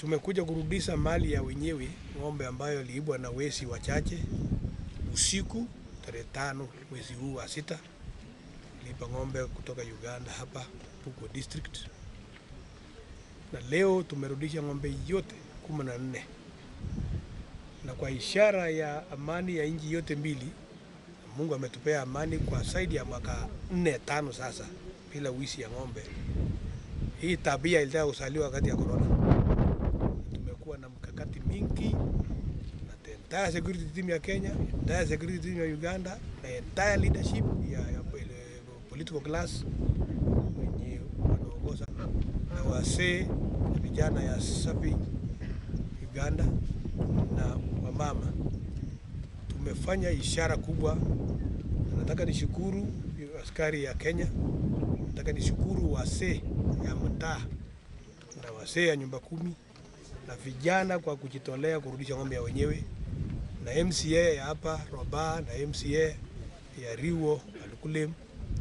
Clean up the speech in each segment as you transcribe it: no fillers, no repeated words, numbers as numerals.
Tumekuja kurudisha mali ya wenyewe, ng'ombe ambayo iliibwa na wezi wachache usiku tarehe 5 mwezi huu wa 6. Iliiba ng'ombe kutoka Uganda hapa Pugo district. Na leo tumerudisha ng'ombe yote 14. Na kwa ishara ya amani ya nchi yote mbili, Mungu ametupea amani kwa zaidi ya mwaka 4-5 sasa bila wizi ya ng'ombe. Hii tabia ilitaka kusaliwa wakati ya corona. Tumekuwa na mkakati mingi na entire security team ya Kenya, entire security team ya Uganda na entire leadership ya political class wenye wanaongoza na wasee na vijana ya Sapi Uganda na wamama. Tumefanya ishara kubwa. Nataka nishukuru askari ya Kenya, nataka nishukuru wasee ya mtaa na wasee ya nyumba 10 na vijana kwa kujitolea kurudisha ng'ombe ya wenyewe, na MCA ya hapa Roba na MCA ya Riwo Alukulem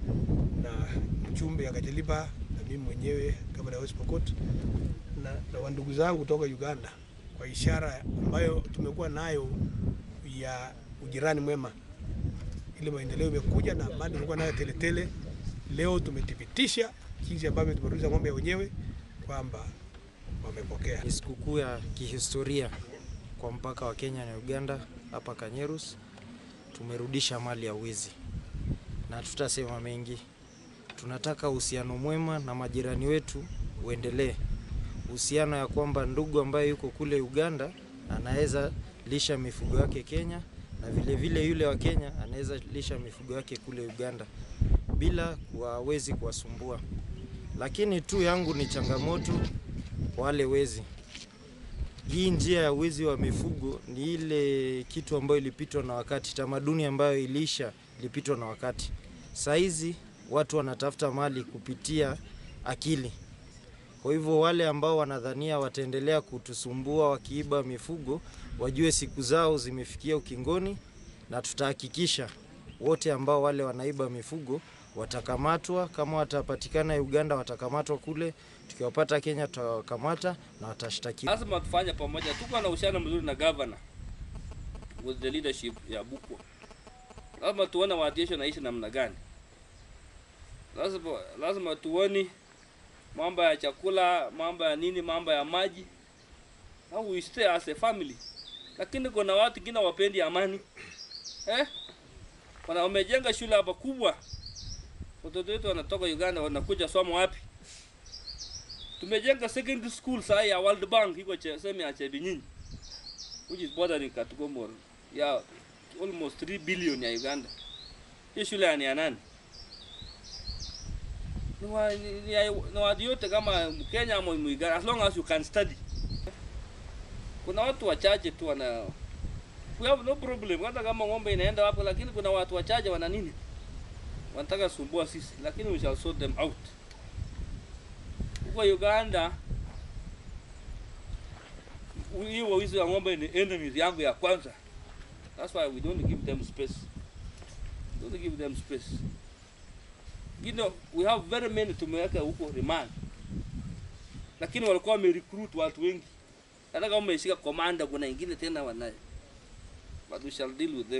na mchumbe ya Kajaliba na mimi mwenyewe kama na West Pokot na wandugu zangu kutoka Uganda, kwa ishara ambayo tumekuwa nayo ya ujirani mwema. Ile maendeleo imekuja na amani tulikuwa nayo tele. Leo tumethibitisha jinsi ambavyo tumerudisha ng'ombe ya wenyewe kwamba wamepokea. Ni sikukuu ya kihistoria kwa mpaka wa Kenya na Uganda hapa Kanyerus. Tumerudisha mali ya wizi na tutasema mengi. Tunataka uhusiano mwema na majirani wetu uendelee. Uhusiano ya kwamba ndugu ambaye yuko kule Uganda anaweza lisha mifugo yake Kenya, na vile vile yule wa Kenya anaweza lisha mifugo yake kule Uganda bila kuwawezi kuwasumbua. Lakini tu yangu ni changamoto wale wezi. Hii njia ya wezi wa mifugo ni ile kitu ambayo ilipitwa na wakati, tamaduni ambayo ilipitwa na wakati. Saizi watu wanatafuta mali kupitia akili. Kwa hivyo wale ambao wanadhania wataendelea kutusumbua wakiiba mifugo, wajue siku zao zimefikia ukingoni, na tutahakikisha wote ambao wale wanaiba mifugo watakamatwa. Kama watapatikana Uganda watakamatwa kule, tukiwapata Kenya tutawakamata na watashtakiwa. Lazima tufanye pamoja. Tuko na uhusiano mzuri na governor with the leadership ya Bukwa. Lazima tuone watu naishi namna gani. Lazima tuone mambo ya chakula, mambo ya nini, mambo ya maji. How we stay as a family. Lakini kuna watu wengine wapendi amani. Wamejenga shule hapa kubwa. Watoto wetu wanatoka Uganda wanakuja somo wapi? Tumejenga secondary school saa ya World Bank iko sema ya Chebinyinyi, which is bordering Katugombor. Ya almost 3 billion ya Uganda. Hii shule ni ya nani? Ni watu yote kama Kenya ama Uganda, as long as you can study. Kuna watu wachache tu wana, we have no problem hata kama ng'ombe inaenda wapo, lakini kuna watu wachache wana nini? Wanataka sumbua sisi, lakini we shall sort them out. Kwa Uganda, hiyo wizi wa ng'ombe ni enemies yangu ya kwanza. That's why we don't give them space. Don't give them space. You know, we have very many tumeweka huko remand. Lakini walikuwa wamerecruit watu wengi. Hata kama umeshika commander kuna wengine tena wanaye. But we shall deal with them.